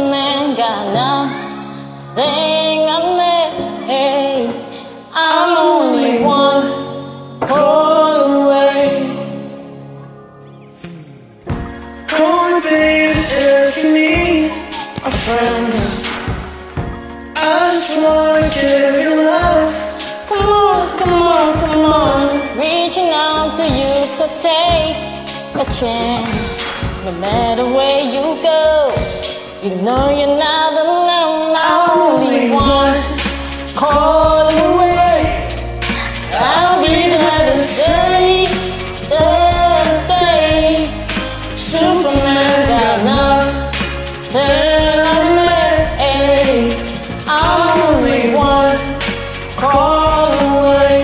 Superman got nothing on me. I'm only one call away. Call me, baby, if you need a friend. I just wanna give you love. Come on, come on, come on. Reaching out to you, so take a chance. No matter where you go, you know you're not alone. I'm only one call away. I'll be there to save the day. Superman got nothing on me. I'm only one call away.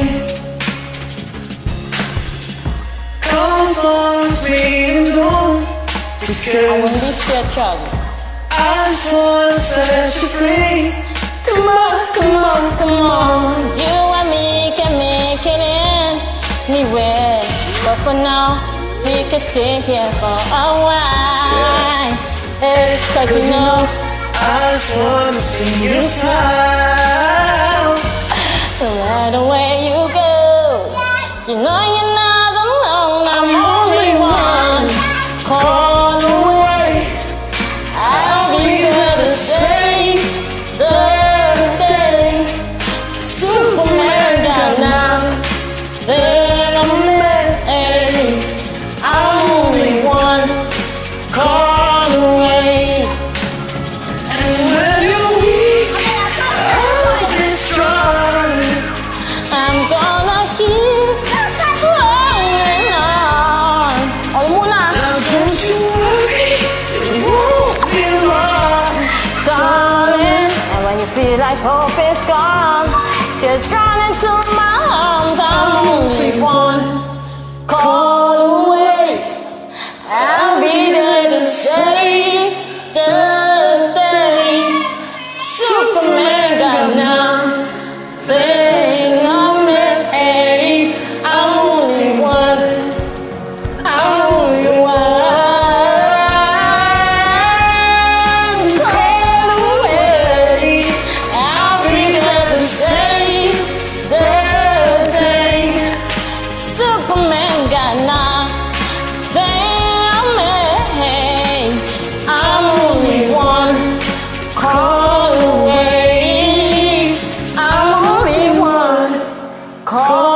Come on with me and don't be I scared. won't be scared, Charlie. I just wanna set you free. Come on, come on, come on. You and me can make it anywhere. But for now, we can stay here for a while. Hey, 'cause you know, I just wanna see you smile. no matter where you go, you know you're not alone. I'm only one call away. I'll be there to save the day. Superman got nothing on me. I'm only one call away. And when you're weak, I'll be strong. I'm gonna keep holding on. Oh, muna. Now don't you worry, it won't be long. Darling, and when you feel like hope is gone, just run into my arms. I'm only one call away. I'll be there to save the day. Superman got nothing on me. I'm only one. I'm only one call away. I'll be there to save the day. Superman got nothing on me. I'm only one call away. I'm only one call